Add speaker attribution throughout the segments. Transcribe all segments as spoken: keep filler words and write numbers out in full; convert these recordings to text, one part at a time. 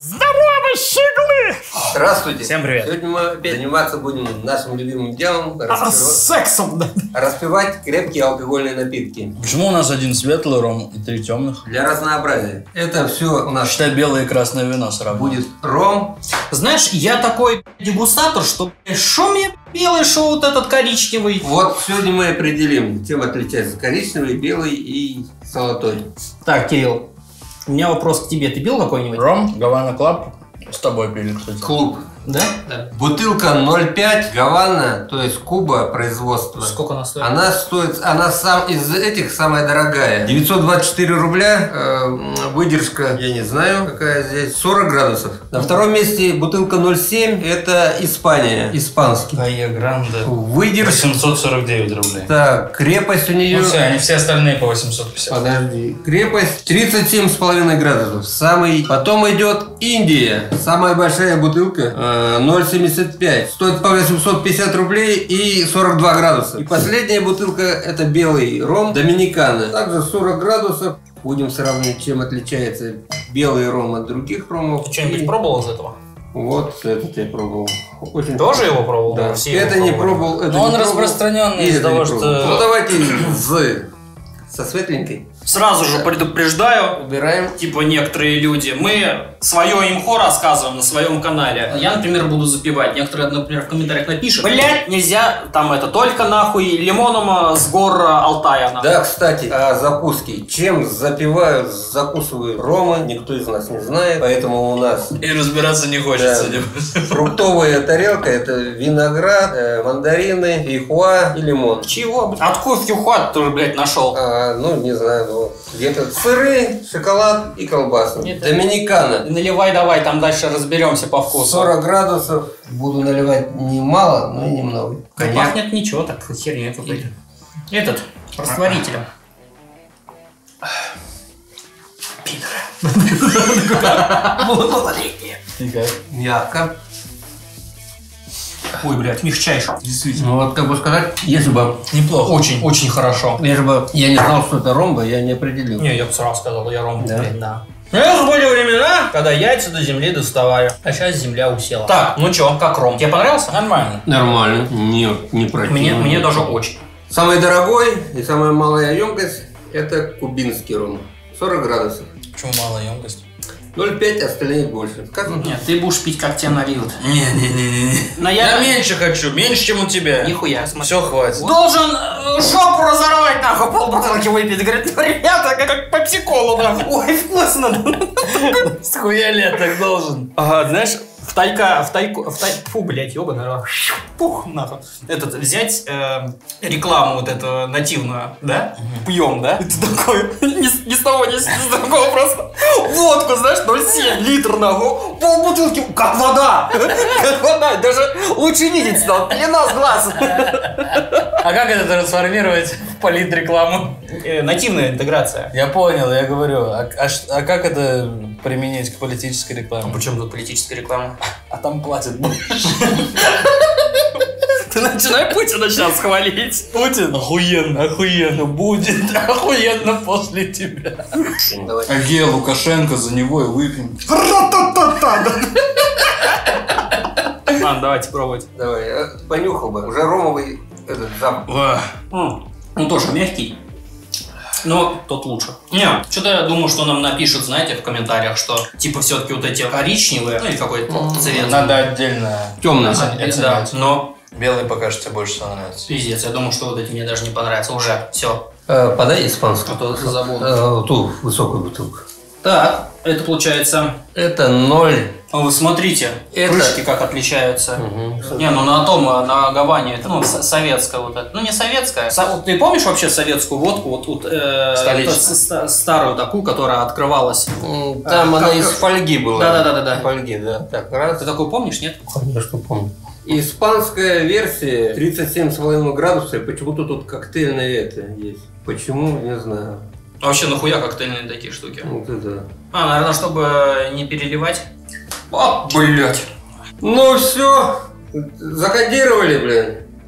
Speaker 1: Здорово, щеглы!
Speaker 2: Здравствуйте.
Speaker 1: Всем привет.
Speaker 2: Сегодня мы опять заниматься будем нашим любимым делом.
Speaker 1: А, с сексом, да.
Speaker 2: Распивать крепкие алкогольные напитки.
Speaker 3: Почему у нас один светлый ром и три темных?
Speaker 2: Для разнообразия. Это все у нас,
Speaker 3: считай, белое и красное вино сразу.
Speaker 2: Будет ром.
Speaker 1: Знаешь, я такой дегустатор, что шо мне белый, шо вот этот коричневый.
Speaker 2: Вот сегодня мы определим, чем отличается коричневый, белый и золотой.
Speaker 1: Так, Кирилл, у меня вопрос к тебе. Ты пил какой-нибудь?
Speaker 3: Ром, Гавана Клаб. С тобой пили, кстати.
Speaker 2: Клуб.
Speaker 1: Да? Да.
Speaker 2: Бутылка ноль пять Гавана, то есть Куба производства.
Speaker 1: Сколько она стоит?
Speaker 2: Она стоит, она сам из этих самая дорогая. девятьсот двадцать четыре рубля, э, выдержка, я не знаю, какая здесь, сорок градусов. На втором месте бутылка ноль семь, это Испания, испанский.
Speaker 3: Кайя Гранде.
Speaker 2: Выдержка.
Speaker 3: восемьсот сорок девять рублей.
Speaker 2: Так, крепость у нее...
Speaker 3: Ну все, они все остальные по восемьсот пятьдесят.
Speaker 2: Подожди. Крепость тридцать семь с половиной градусов. Самый... Потом идет Индия. Самая большая бутылка. ноль семьдесят пять. Стоит по восемьсот пятьдесят рублей и сорок два градуса. И последняя бутылка это белый ром Доминикана. Также сорок градусов. Будем сравнивать, чем отличается белый ром от других ромов.
Speaker 1: Ты что-нибудь
Speaker 2: и...
Speaker 1: пробовал из этого?
Speaker 2: Вот этот я пробовал. Очень
Speaker 1: Тоже его пробовал?
Speaker 2: Да.
Speaker 1: Все
Speaker 2: это
Speaker 1: его
Speaker 2: не
Speaker 1: пробовали.
Speaker 2: пробовал. Это
Speaker 3: Но он
Speaker 2: не пробовал,
Speaker 3: распространенный из-за того, что...
Speaker 2: Ну давайте з. Со светленькой.
Speaker 1: Сразу же предупреждаю,
Speaker 2: Убираем.
Speaker 1: типа некоторые люди, мы свое имхо рассказываем на своем канале. Я, например, буду запивать. Некоторые, например, в комментариях напишут: блять, нельзя, там это, только нахуй лимоном с гор Алтая. Нахуй.
Speaker 2: Да, кстати, о закуске. Чем запивают, закусывают ромы, никто из нас не знает, поэтому у нас...
Speaker 3: И разбираться не хочется.
Speaker 2: Да. Фруктовая тарелка, это виноград, э, мандарины, фейхоа и лимон.
Speaker 1: Чего, блядь? Откуда фьюхат ты, блядь, нашел?
Speaker 2: А, ну, не знаю, ну, где-то сыры, шоколад и колбаса.
Speaker 1: Нет.
Speaker 2: Доминикана.
Speaker 1: Наливай давай, там дальше разберемся по вкусу.
Speaker 2: сорок градусов. Буду наливать немало, но и немного.
Speaker 1: Ну,
Speaker 2: Коньяк.
Speaker 1: пахнет ничего, так херня какой-то. Этот, растворителем. Малолетние.
Speaker 2: Мягко.
Speaker 1: Ой, блядь, мягчайше.
Speaker 3: Действительно.
Speaker 2: Ну, вот как бы сказать, если бы...
Speaker 3: Неплохо.
Speaker 1: Очень, очень хорошо.
Speaker 2: Если бы я не знал, что это ромба, я не определил.
Speaker 1: Не, я бы сразу сказал, я ром.
Speaker 2: Да?
Speaker 1: Блин, да. Это были времена, когда яйца до земли доставали. А сейчас земля усела. Так, ну чё, как ром? Тебе понравился?
Speaker 3: Нормально.
Speaker 2: Нормально. Не, не противно.
Speaker 1: Мне, мне даже очень.
Speaker 2: Самый дорогой и самая малая емкость это кубинский ром. сорок градусов.
Speaker 3: Почему малая емкость?
Speaker 2: ноль пять, остальные больше. Как?
Speaker 1: Нет, ты будешь пить, как тебе нальют.
Speaker 3: Не-не-не.
Speaker 1: Но
Speaker 3: Я
Speaker 1: я...
Speaker 3: меньше хочу, меньше, чем у тебя.
Speaker 1: Нихуя, смотри.
Speaker 3: Все, хватит.
Speaker 1: Должен э, жопу разорвать, нахуй, полбутылки выпить. Говорит, ну, ребята, как, как попсиколу, нахуй. Ой, вкусно.
Speaker 3: Схуя я так должен?
Speaker 1: Ага, знаешь, в тайка, в тайку, в тай... Фу, блядь, ёба, наверное. Пух, нахуй. Этот, взять э, рекламу вот эту нативную, да? Угу. Пьем, да? И ты такой, ни, с- ни с того, ни с, ни с другого просто. Водку, знаешь, ноль семь литр, нахуй. Пол бутылки, как вода. Как вода, даже лучше видеть стал. Пелена с глаз.
Speaker 3: А как это трансформировать в политрекламу?
Speaker 1: Э, нативная интеграция.
Speaker 3: Я понял, я говорю. А, а ш- а как это применить к политической рекламе?
Speaker 1: Причем тут политическая реклама?
Speaker 3: А там платят больше.
Speaker 1: Ты начинай Путина сейчас хвалить.
Speaker 3: Путин? Охуенно, охуенно. Будет охуенно после тебя.
Speaker 2: Давай.
Speaker 3: А где Лукашенко, за него и выпьем.
Speaker 1: Ладно, давайте пробовать.
Speaker 2: Давай. э, Понюхал бы. Уже ромовый этот запах.
Speaker 1: М, Ну, тоже мягкий. Но тот лучше. Не, что-то я думаю, что нам напишут, знаете, в комментариях, что типа все-таки вот эти коричневые, ну или какой-то цвет.
Speaker 3: Надо отдельно.
Speaker 2: Темный.
Speaker 3: Оценить.
Speaker 1: Да, но
Speaker 3: Белый пока что тебе больше всего нравится.
Speaker 1: пиздец, я думаю, что вот эти мне даже не понравятся. Уже, все.
Speaker 2: Э, подай испанскую.
Speaker 1: А то забыл.
Speaker 2: Э, ту высокую бутылку.
Speaker 1: Так, это получается...
Speaker 2: Это ноль.
Speaker 1: О, вы смотрите,
Speaker 2: Это-
Speaker 1: крышки как отличаются.
Speaker 2: Угу.
Speaker 1: Не, ну на том, на Гаване, это, ну, с- советская вот это. Ну, не советская. Со- вот ты помнишь вообще советскую водку? Вот, вот, э,
Speaker 3: Столичную.
Speaker 1: вот, с- с- старую такую, которая открывалась.
Speaker 2: Там
Speaker 1: А,
Speaker 2: она
Speaker 1: как-
Speaker 2: из фольги была.
Speaker 1: Да-да-да-да.
Speaker 2: Фольги, да. Так, раз.
Speaker 1: Ты такую помнишь, нет?
Speaker 2: Конечно, помню. Испанская версия тридцать семь с половиной градусов, и почему-то тут коктейльное это есть. Почему, не знаю.
Speaker 1: А вообще нахуя коктейльные такие штуки?
Speaker 2: Вот это.
Speaker 1: А, наверное, чтобы не переливать. А, блять.
Speaker 2: Ну все, закодировали, блин.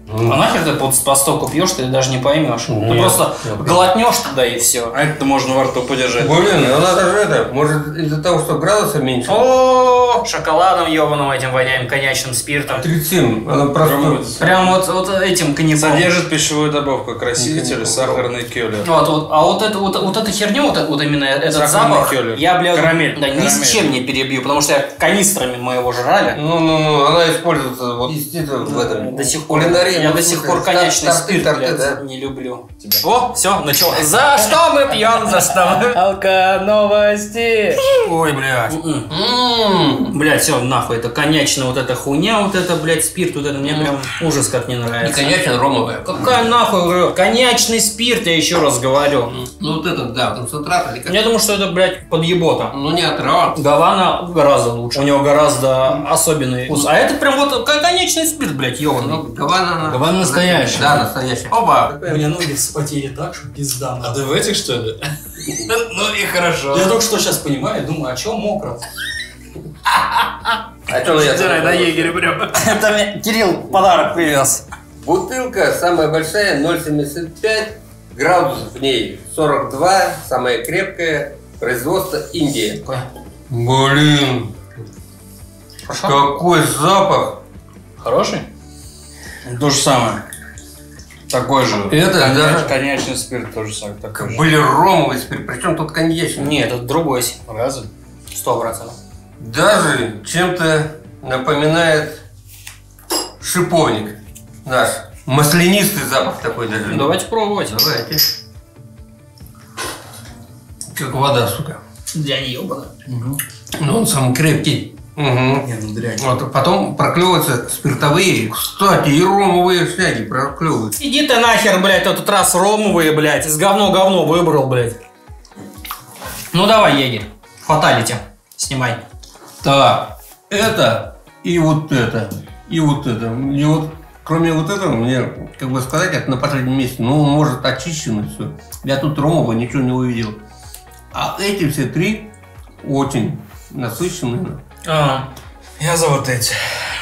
Speaker 1: А нахер ты под по стоку пьешь, ты даже не поймешь. Ты
Speaker 2: Нет.
Speaker 1: просто глотнешь туда и все.
Speaker 3: А это можно во рту подержать.
Speaker 2: Блин, ну надо же это, может из-за того, что градуса меньше.
Speaker 1: О, шоколадом ебаным этим воняем, коньячным спиртом.
Speaker 2: тридцать семь, она просто...
Speaker 1: Прям вот, вот этим коньяком.
Speaker 3: Содержит пищевую добавку, краситель, сахарный кёлер.
Speaker 1: Вот, вот, а вот это вот, вот эта херню, вот, вот именно этот
Speaker 3: Сахарный
Speaker 1: запах,
Speaker 3: кёлер.
Speaker 1: я, бля,
Speaker 3: Карамель.
Speaker 1: да, ни
Speaker 3: Карамель.
Speaker 1: с чем не перебью, потому что я канистрами мы его жрали.
Speaker 2: Ну-ну-ну, она используется вот действительно в этом.
Speaker 1: До сих пор,
Speaker 2: кулинарии,
Speaker 1: я
Speaker 2: ну,
Speaker 1: до сих
Speaker 2: слушай,
Speaker 1: пор коньячный
Speaker 2: торты,
Speaker 1: спирт,
Speaker 2: торты,
Speaker 1: блядь,
Speaker 2: да.
Speaker 1: не люблю. О, все, начало. За что мы пьем, за что мы?
Speaker 3: Алка новости.
Speaker 1: Ой, блядь.
Speaker 2: М-м.
Speaker 1: Блядь, все, нахуй, это коньячная вот эта хуйня, вот это, блядь, спирт, вот это мне прям ужас как не
Speaker 2: И
Speaker 1: нравится.
Speaker 2: коньячная ромовая.
Speaker 1: Какая нахуй, говорю, коньячный спирт, я еще раз говорю.
Speaker 2: Ну вот этот, да, концентрат или как?
Speaker 1: Я думаю, что это, блядь, подъебота.
Speaker 2: Ну не отрава.
Speaker 1: Гавана гораздо лучше. У него гораздо особенный вкус. А это прям вот как коньячный спирт, блядь, ёбаный.
Speaker 2: Ну, Гавана, она...
Speaker 3: Гавана настоящая.
Speaker 2: Да, настоящая.
Speaker 1: Оба.
Speaker 4: У меня ноги вспотели так, что пизда.
Speaker 3: А ты в этих, что ли? Ну и хорошо.
Speaker 4: Я только что сейчас понимаю, думаю, а чё мокро?
Speaker 2: А что я
Speaker 3: на егере прям.
Speaker 1: Это мне Кирилл подарок привез.
Speaker 2: Бутылка самая большая, ноль семьдесят пять, градусов в ней сорок два, самая крепкая, производство Индия. Блин,
Speaker 1: Хорошо?
Speaker 2: какой запах!
Speaker 3: Хороший? То же самое. Такой же.
Speaker 2: Это
Speaker 3: Коньяч-
Speaker 2: даже-
Speaker 3: коньячный спирт тоже самое. Такой же.
Speaker 2: Были ромовый спирт, причем тут коньячный.
Speaker 1: Нет, это другой.
Speaker 3: Разве?
Speaker 1: Сто процентов.
Speaker 2: Даже чем-то напоминает шиповник наш. Маслянистый запах такой даже.
Speaker 1: Ну, давайте пробовать.
Speaker 2: Давайте. Как вода, сука.
Speaker 1: Я не ебаный.
Speaker 2: Но он самый крепкий. Угу.
Speaker 3: Не, ну дрянь.
Speaker 2: Вот, потом проклевываются спиртовые. Кстати, и ромовые шляги проклевываются.
Speaker 1: Иди ты нахер, блядь, этот раз ромовые, блядь. Из говно-говно выбрал, блядь. Ну давай, егерь. Фаталити. Снимай.
Speaker 2: Так, это и вот это, и вот это. И вот, кроме вот этого, мне, как бы сказать, это на последнем месте. Ну, может, очищено все. Я тут ромового ничего не увидел. А эти все три очень насыщенные.
Speaker 1: А,
Speaker 3: Я за вот эти.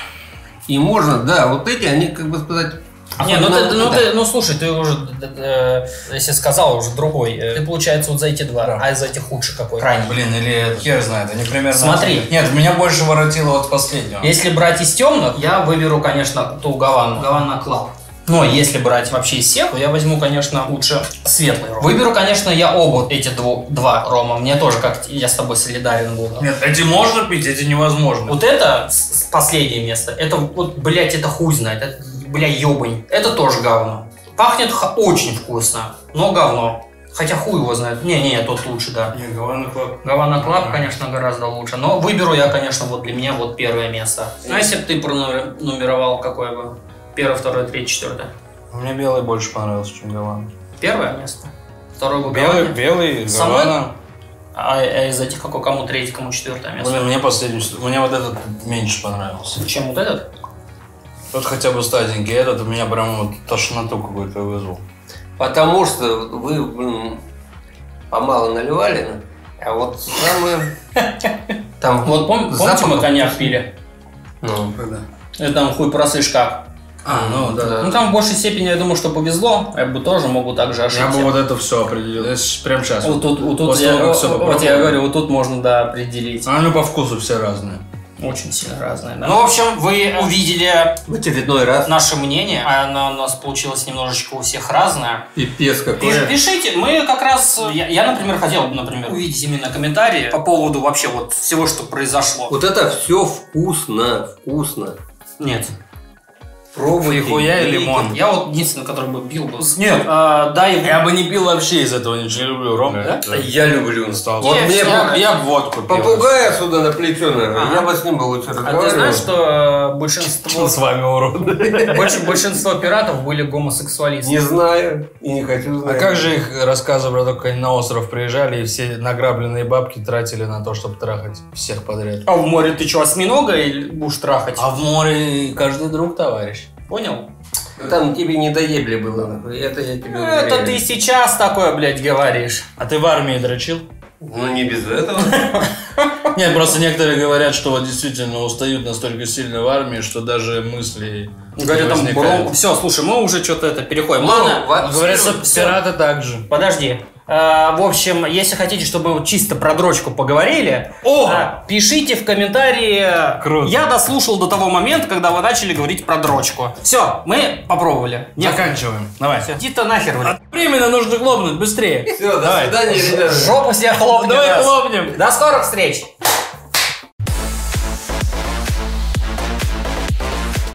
Speaker 2: И можно, да, вот эти, они, как бы сказать...
Speaker 1: не, ну ты,
Speaker 2: особенно
Speaker 1: ну
Speaker 2: вот
Speaker 1: ты,
Speaker 2: это.
Speaker 1: ну слушай, ты уже, э, если сказал, уже другой. Э, Ты, получается, вот за эти два,
Speaker 3: Да.
Speaker 1: а из этих худший какой? Крайний.
Speaker 3: Блин, или хер знает, они примерно...
Speaker 1: Смотри.
Speaker 3: Нет, меня больше воротило от последнего.
Speaker 1: Если брать из темных, я выберу, конечно, ту Гавану. Гавана Клаб. Но если брать вообще из всех, то я возьму, конечно, лучше светлый ром. Выберу, конечно, я оба эти дво- два рома. Мне тоже как я с тобой солидарен буду.
Speaker 3: Нет, эти можно пить, эти невозможно.
Speaker 1: Вот это с- с- последнее место. Это вот, блядь, это хуй знает. Это, бля, ёбань. Это тоже говно. Пахнет х- очень вкусно, но говно. Хотя хуй его знает. Не-не, тот лучше, да.
Speaker 3: Не, Гавана Клаб.
Speaker 1: Гавана Клаб, конечно, гораздо лучше. Но выберу я, конечно, вот для меня вот первое место. А если бы ты пронумеровал, какое бы? Первое, второе, третье, четвертое.
Speaker 3: Мне белый больше понравился, чем Гавана.
Speaker 1: Первое место. Второе бы
Speaker 3: Белый,
Speaker 1: Гавана.
Speaker 3: белый,
Speaker 1: Самой?
Speaker 3: Гавана.
Speaker 1: А, а из этих какой, кому третье, кому четвертое место?
Speaker 3: Блин, мне последний, мне вот этот меньше понравился.
Speaker 1: Чем вот этот?
Speaker 3: Тот хотя бы стаденький, этот у меня прям вот тошноту какую-то вызвал.
Speaker 2: Потому что вы, блин, помало наливали, а вот самое... Там
Speaker 1: Вот пом- помните, мы
Speaker 2: запахов
Speaker 1: коньяк
Speaker 2: вкусный.
Speaker 1: пили?
Speaker 2: Ну,
Speaker 3: Когда?
Speaker 1: Это там хуй просышь как.
Speaker 3: А, ну да.
Speaker 1: Ну там в большей степени, я думаю, что повезло. Я бы тоже могу так же
Speaker 3: Я
Speaker 1: ошибся.
Speaker 3: бы вот это все определил. Это ж прям сейчас.
Speaker 1: Вот тут, вот тут
Speaker 3: После
Speaker 1: я,
Speaker 3: того, как всё
Speaker 1: вот
Speaker 3: попробовал.
Speaker 1: я говорю, вот тут можно, да, определить.
Speaker 3: А ну по вкусу все разные.
Speaker 1: Очень сильно разные, да. Ну, в общем, вы увидели
Speaker 2: в очередной раз.
Speaker 1: наше мнение. Оно у нас получилось немножечко у всех разное.
Speaker 2: Пипец
Speaker 1: Пиш-
Speaker 2: какой.
Speaker 1: Пишите, мы как раз, я, я, например, хотел бы, например, увидеть именно комментарии по поводу вообще вот всего, что произошло.
Speaker 2: Вот это все вкусно, вкусно.
Speaker 1: Нет.
Speaker 2: Пробуйте.
Speaker 3: Нихуя и
Speaker 2: берите.
Speaker 3: лимон.
Speaker 1: Я вот единственный, который бы пил бы.
Speaker 3: Нет.
Speaker 1: А, да, и
Speaker 3: Я бы не пил вообще из этого, ничего не люблю. Ром, да?
Speaker 2: Я люблю.
Speaker 3: Стал.
Speaker 1: Вот
Speaker 3: Вот
Speaker 1: мне
Speaker 3: мне
Speaker 1: по-
Speaker 3: я бы водку пил.
Speaker 2: Попугая сюда на плечо, наверное.
Speaker 1: Ага.
Speaker 2: Я бы с ним бы лучше
Speaker 1: А
Speaker 2: разговаривал.
Speaker 1: ты знаешь, что э, большинство,
Speaker 3: с вами урод.
Speaker 1: больше, большинство пиратов были гомосексуалисты?
Speaker 2: Не знаю и не хочу
Speaker 3: А
Speaker 2: знать.
Speaker 3: как же их рассказы про то, как они на остров приезжали и все награбленные бабки тратили на то, чтобы трахать всех подряд?
Speaker 1: А в море ты что, осьминога или будешь трахать?
Speaker 3: А в море каждый друг товарищ.
Speaker 1: Понял?
Speaker 2: Там тебе не доебли было, нахуй. Это я тебе
Speaker 1: Это
Speaker 2: уверяю.
Speaker 1: ты сейчас такое, блядь, говоришь.
Speaker 3: А ты в армии дрочил?
Speaker 2: Ну, не без этого.
Speaker 3: Нет, просто некоторые говорят, что вот действительно устают настолько сильно в армии, что даже мысли
Speaker 1: Говорят, там бром... Все, слушай, мы уже что-то это переходим. Ладно,
Speaker 3: говорят, что пираты также.
Speaker 1: Подожди. А, в общем, если хотите, чтобы вот чисто про дрочку поговорили,
Speaker 3: О!
Speaker 1: а, пишите в комментарии.
Speaker 3: Круто.
Speaker 1: Я дослушал до того момента, когда вы начали говорить про дрочку. Все, мы попробовали. Нет.
Speaker 3: Заканчиваем. Давай.
Speaker 1: Иди-то нахер, блядь.
Speaker 3: Временно нужно хлопнуть, быстрее.
Speaker 2: Все, до
Speaker 3: Давай.
Speaker 2: свидания, ребята.
Speaker 1: Жопу себе хлопни.
Speaker 3: Давай
Speaker 1: нас.
Speaker 3: хлопнем.
Speaker 1: До скорых встреч.